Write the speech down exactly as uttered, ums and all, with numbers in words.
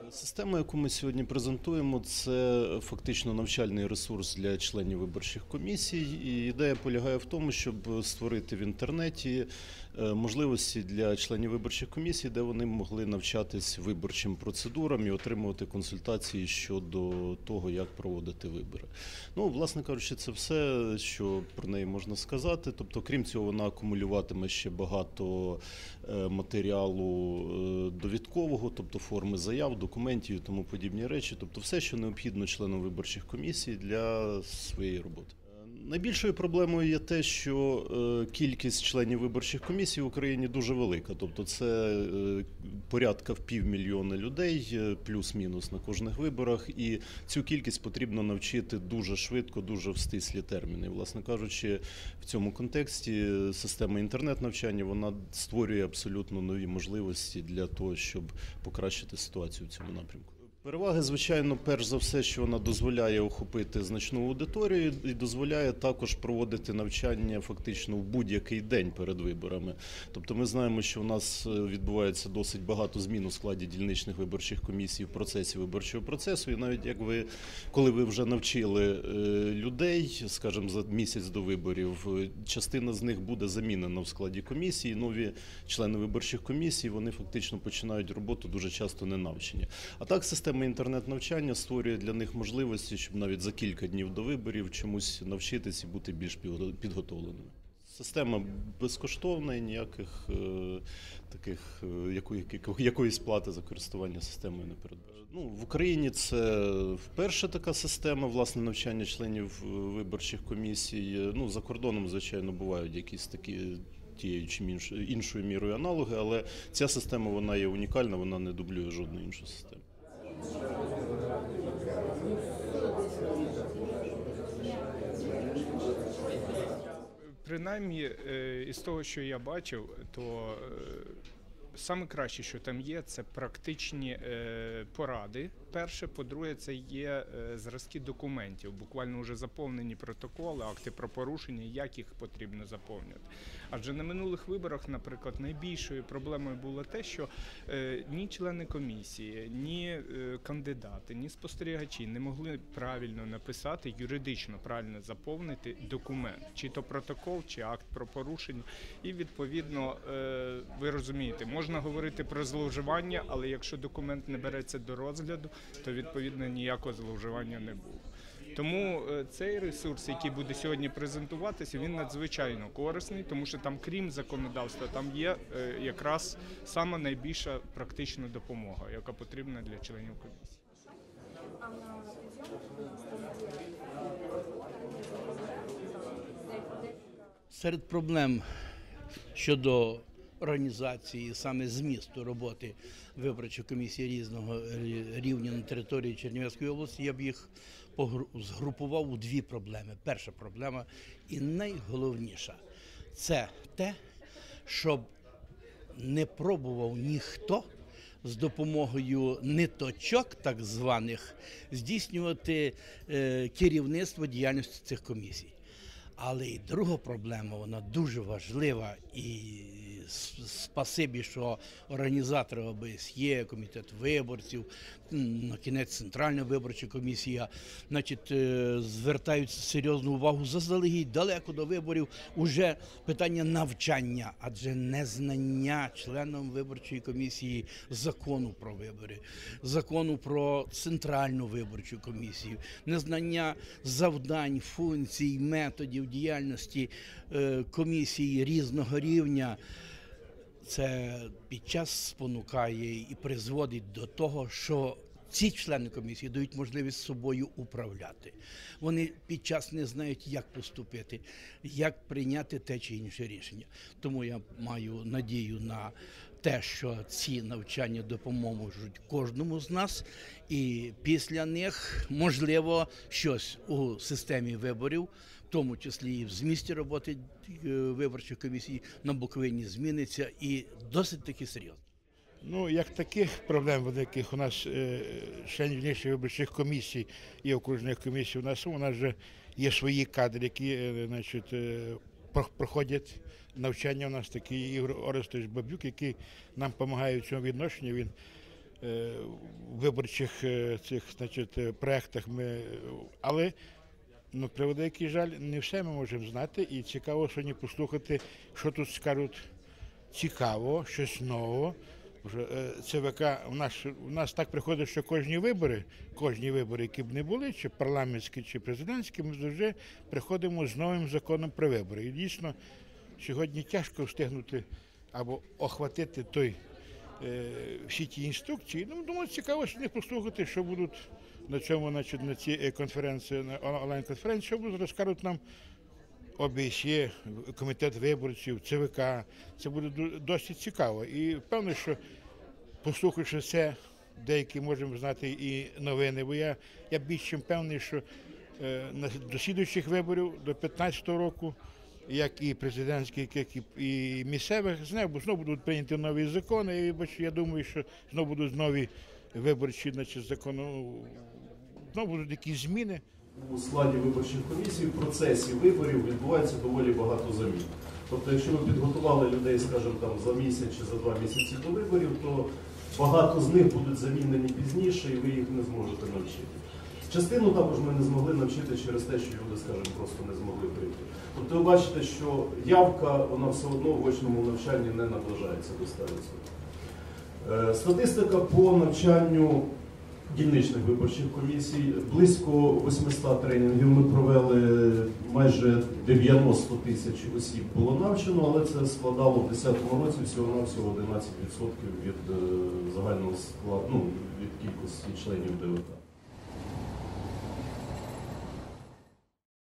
Система, яку ми сьогодні презентуємо, це фактично навчальний ресурс для членів виборчих комісій. І ідея полягає в тому, щоб створити в інтернеті можливості для членів виборчих комісій, де вони могли навчатись виборчим процедурам і отримувати консультації щодо того, як проводити вибори. Ну, власне кажучи, це все, що про неї можна сказати. Тобто, крім цього, вона акумулюватиме ще багато матеріалу довідкового, тобто форми заяв, документів і тому подібні речі. Тобто все, що необхідно членам виборчих комісій для своєї роботи. Найбільшою проблемою є те, що кількість членів виборчих комісій в Україні дуже велика. Тобто це порядка в півмільйона людей, плюс-мінус на кожних виборах. І цю кількість потрібно навчити дуже швидко, дуже в стислі терміни. І, власне кажучи, в цьому контексті система інтернет-навчання, вона створює абсолютно нові можливості для того, щоб покращити ситуацію в цьому напрямку. Переваги, звичайно, перш за все, що вона дозволяє охопити значну аудиторію і дозволяє також проводити навчання фактично в будь-який день перед виборами. Тобто ми знаємо, що у нас відбувається досить багато змін у складі дільничних виборчих комісій в процесі виборчого процесу. І навіть як ви, коли ви вже навчили людей, скажімо, за місяць до виборів, частина з них буде замінена в складі комісії. Нові члени виборчих комісій, вони фактично починають роботу дуже часто не навчені. А так система Система інтернет-навчання створює для них можливості, щоб навіть за кілька днів до виборів чомусь навчитись і бути більш підготовленими. Система безкоштовна і ніяких е, таких е, якої, якоїсь плати за користування системою не передбачено. Ну, в Україні це вперше така система, власне, навчання членів виборчих комісій. Ну, за кордоном, звичайно, бувають якісь такі тією чи іншою мірою аналоги, але ця система, вона є унікальна, вона не дублює жодну іншу систему. Принаймні, із того, що я бачив, то саме краще, що там є, це практичні поради. Перше, по-друге, це є зразки документів, буквально вже заповнені протоколи, акти про порушення, як їх потрібно заповнювати. Адже на минулих виборах, наприклад, найбільшою проблемою було те, що ні члени комісії, ні кандидати, ні спостерігачі не могли правильно написати, юридично правильно заповнити документ, чи то протокол, чи акт про порушення. І, відповідно, ви розумієте, можна говорити про зловживання, але якщо документ не береться до розгляду, то, відповідно, ніякого зловживання не було. Тому цей ресурс, який буде сьогодні презентуватися, він надзвичайно корисний, тому що там, крім законодавства, там є якраз сама найбільша практична допомога, яка потрібна для членів комісії. Серед проблем щодо організації, саме змісту роботи виборчої комісії різного рівня на території Чернівецької області, я б їх згрупував у дві проблеми. Перша проблема і найголовніша – це те, щоб не пробував ніхто з допомогою ниточок, так званих, здійснювати керівництво діяльності цих комісій. Але і друга проблема, вона дуже важлива, і спасибі, що організатори О Б С Є, комітет виборців, на кінець Центральна виборча комісія, значить, звертають серйозну увагу заздалегідь, далеко до виборів, уже питання навчання, адже незнання членам виборчої комісії закону про вибори, закону про Центральну виборчу комісію, незнання завдань, функцій, методів діяльності комісії різного рівня, це під час спонукає і призводить до того, що ці члени комісії дають можливість собою управляти. Вони під час не знають, як поступити, як прийняти те чи інше рішення. Тому я маю надію на те, що ці навчання допоможуть кожному з нас, і після них, можливо, щось у системі виборів, в тому числі і в змісті роботи виборчих комісій на Буковині, зміниться і досить таки серйозно. Ну, як таких проблем великих у нас членів дільничних виборчих комісій і окружних комісій у нас, у нас вже є свої кадри, які, значить, проходять навчання. У нас такий Ігор Орестович Бабюк, який нам допомагає в цьому відношенні. Він е, виборчих е, цих, значить, е, проектах. Ми, але на превеликий який жаль, не все ми можемо знати, і цікаво сьогодні послухати, що тут скажуть цікаво, щось нового. Вже е, ЦВК у нас у нас так приходить, що кожні вибори, кожні вибори, які б не були, чи парламентські, чи президентські, ми завжди приходимо з новим законом про вибори. І дійсно сьогодні тяжко встигнути або охватити той е, всі ті інструкції. Ну, думаю, цікаво сьогодні послухати, що будуть на цьому, значить, на цій конференції, на онлайн-конференції, що будуть розкажуть нам ОБСЄ, комітет виборців, ЦВК. Це буде досить цікаво. І певно, що послухавши це, деякі можемо знати і новини. Бо я, я більш чим певний, що е, до слідуючих виборів, до п'ятнадцятого року, як і президентських, як і, і місцевих, знову, знову будуть прийняті нові закони. І бач, я думаю, що знову будуть нові виборчі, значить, закону, знову будуть якісь зміни. У складі виборчих комісій в процесі виборів відбувається доволі багато замін. Тобто, якщо ви підготували людей, скажімо, там за місяць чи за два місяці до виборів, то багато з них будуть замінені пізніше, і ви їх не зможете навчити. Частину також ми не змогли навчити через те, що люди, скажімо, просто не змогли прийти. Тобто ви бачите, що явка, вона все одно в очному навчанні не наближається до ста відсотків. Статистика по навчанню дільничних виборчих комісій. Близько восьмисот тренінгів ми провели, майже дев'яносто тисяч осіб було навчено, але це складало в двадцять десятому році всього-навсього одинадцять відсотків від загального складу, ну, від кількості членів ДВК.